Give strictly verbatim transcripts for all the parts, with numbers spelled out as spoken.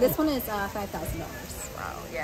This one is uh, five thousand dollars. Wow, yeah.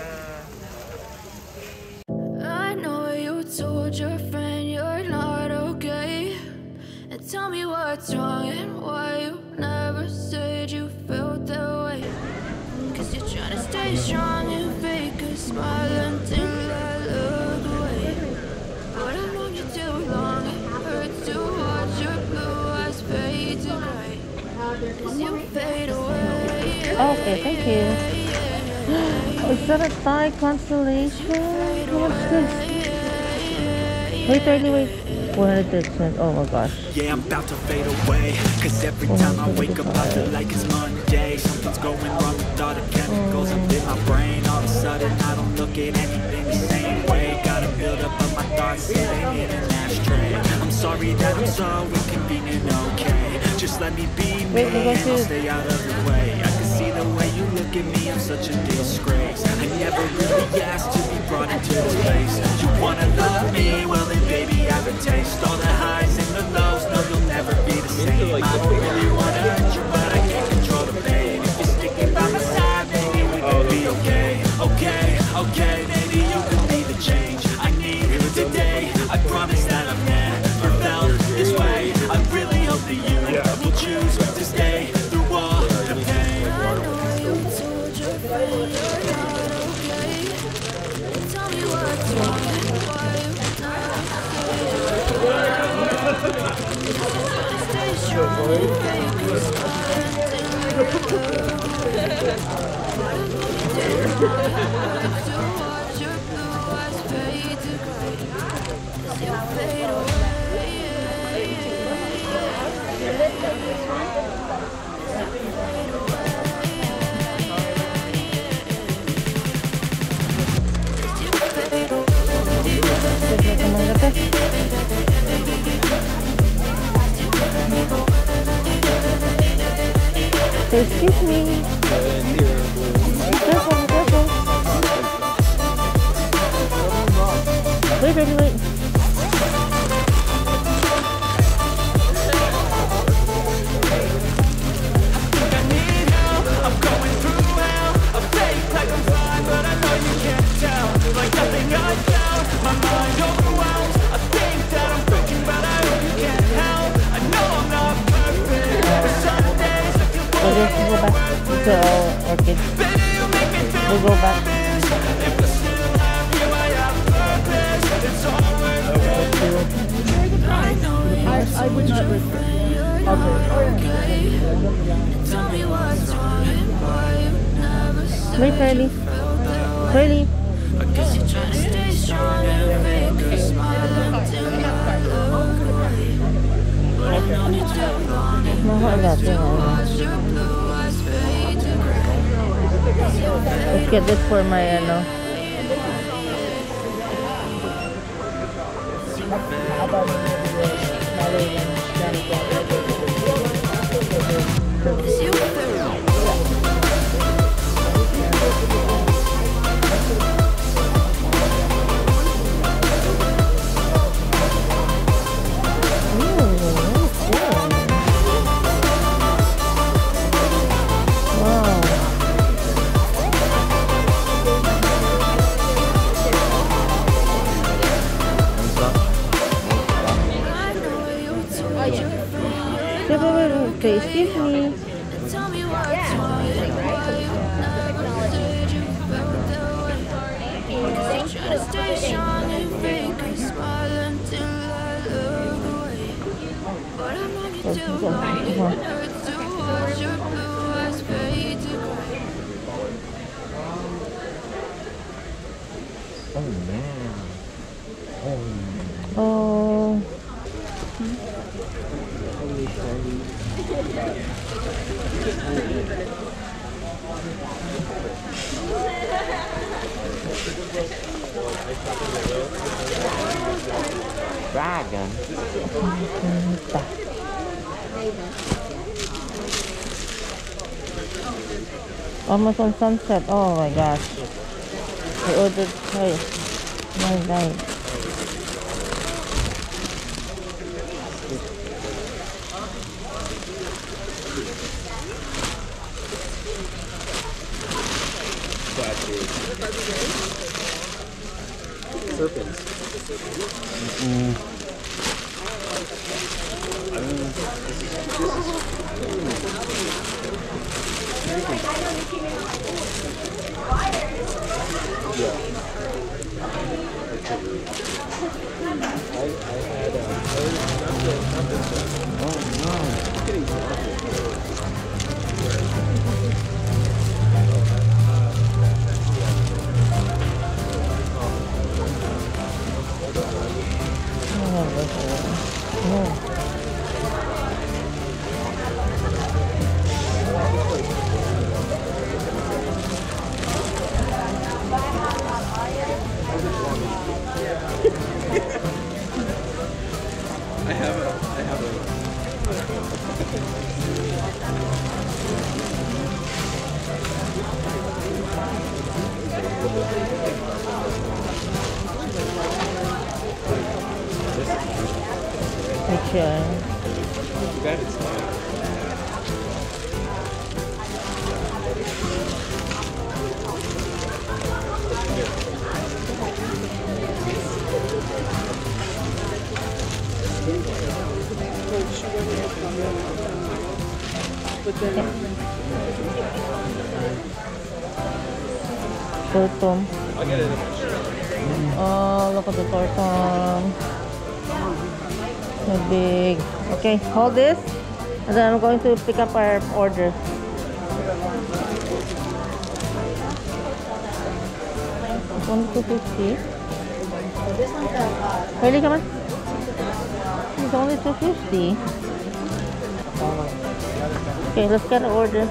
Uh... I know you told your friend you're not okay, and tell me what's wrong and why you never said you felt that way. Cause you're trying to stay strong and fake a smile until I look away. But I've known you too long, it hurts to watch your blue eyes fade to gray. Cause you fade away. Okay, thank you. Is that a Thai constellation? What's this? Wait, wait, wait. four hundred cents. Oh my gosh. Yeah, I'm about to fade away. Cause every time I wake up I feel like it's Monday. Something's going wrong with all the chemicals up in my brain. All of a sudden I don't look at anything the same way. Gotta build up of my thoughts sitting in an ashtray. I'm sorry that I'm so inconvenient, okay. Just let me be me and I'll stay out of your way. I can see the way you look at me, I'm such a disgrace. I never really asked to be brought into this place. You wanna love me? Well then baby I have a taste. All the highs and the lows, no you'll never be the same. I don't really wanna hurt you but I can't control the pain. If you're sticking by my side, maybe we could be okay. Okay, okay, maybe you could be the change I need today. I promise that I've never felt this way. I really hope that you will choose to stay through all the pain. I know you told your friend you're not okay, and tell me what's wrong and why you never stay strong and fake a smile until to watch your blue eyes fade to gray. Cause you fade away. Excuse me. Careful, careful. Wait, wait, wait. We'll go back to our orchid. We'll go back. I, I would not regret. Okay. Wait, Kylie. Kylie. Let's get this for my ano. Okay, excuse me. Oh man. Oh man. Oh. Dragon. Almost on sunset. Oh my gosh. I ordered hey. My God. serpents. Mm. I mean, this is, I, I had uh, nothing, nothing. Oh no. It's getting darker. Oh. I have a, I have a. Which uh, You got it. turtle. I'll get it. Oh, look at the turtle. So big. Okay, hold this. And then I'm going to pick up our order. It's only two fifty. Really, come on. It's only two fifty. Okay, let's get an order.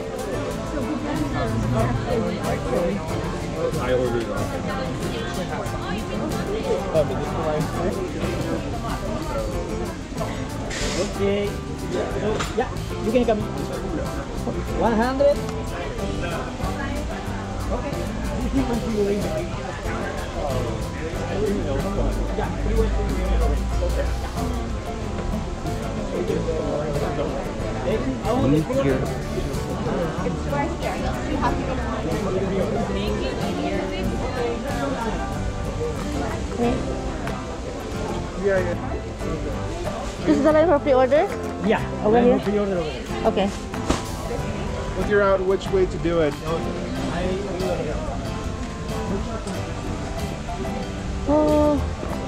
I ordered it. Okay. So, yeah, you can come. one hundred. Okay. This is configuration. Okay. This is the line for pre-order? Yeah, Over I'm here? gonna pre-order over there. Okay. Figure out which way to do it. Oh,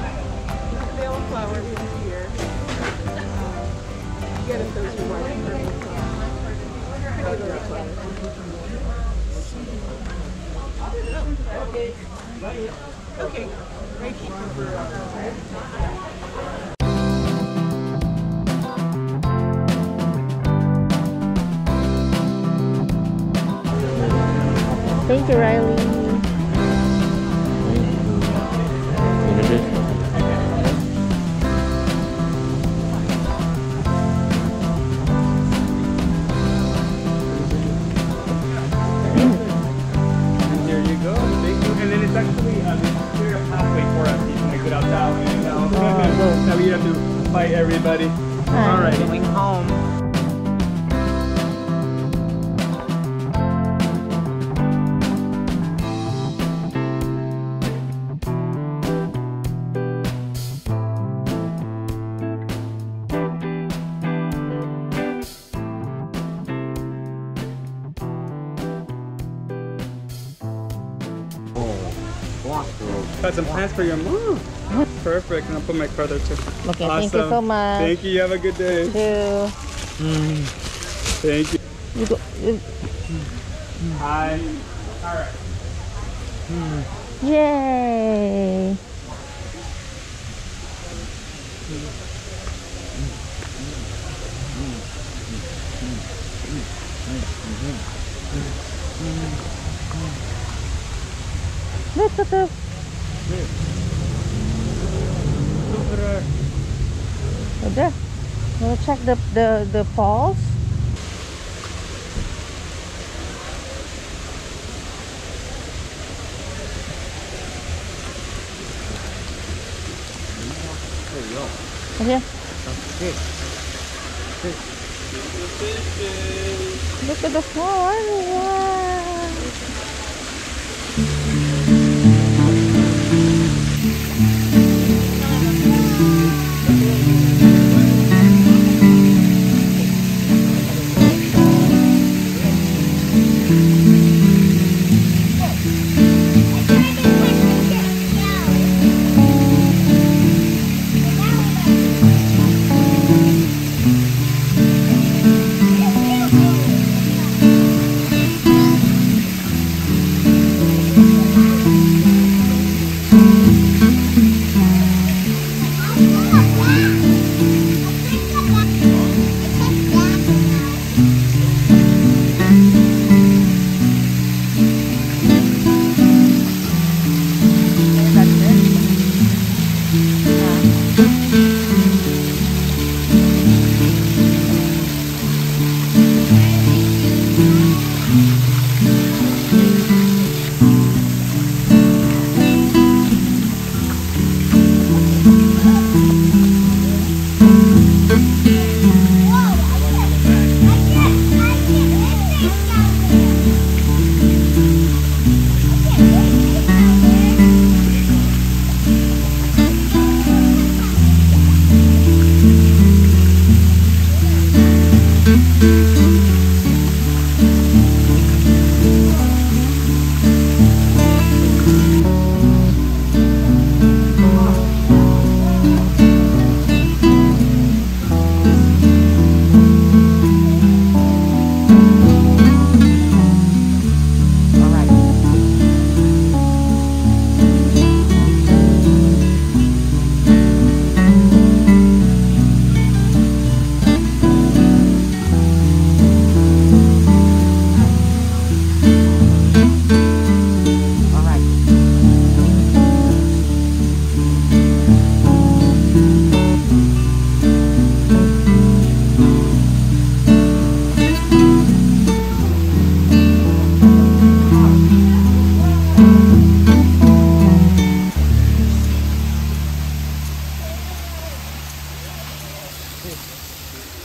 thank you, Riley. And here you go. Thank you. And then it's actually uh, we're halfway for us. You can get out that way. You know? Oh, Now we have to fight everybody. All right. Going home. Got some plans for your mom. Perfect. And I'll put my card there too. Okay, Awesome. thank you so much. Thank you. You have a good day. Two. Thank you. You go, you, Hi. All right. yay! Look at the. Right there. Wanna check the the the falls? Okay. Look at the fall. Wow.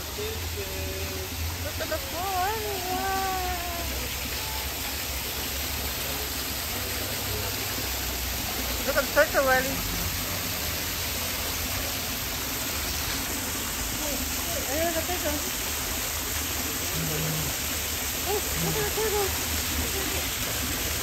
Look at the floor. Look at the turtle, Riley. Ayun, the turtle. Oh, look at the turtle.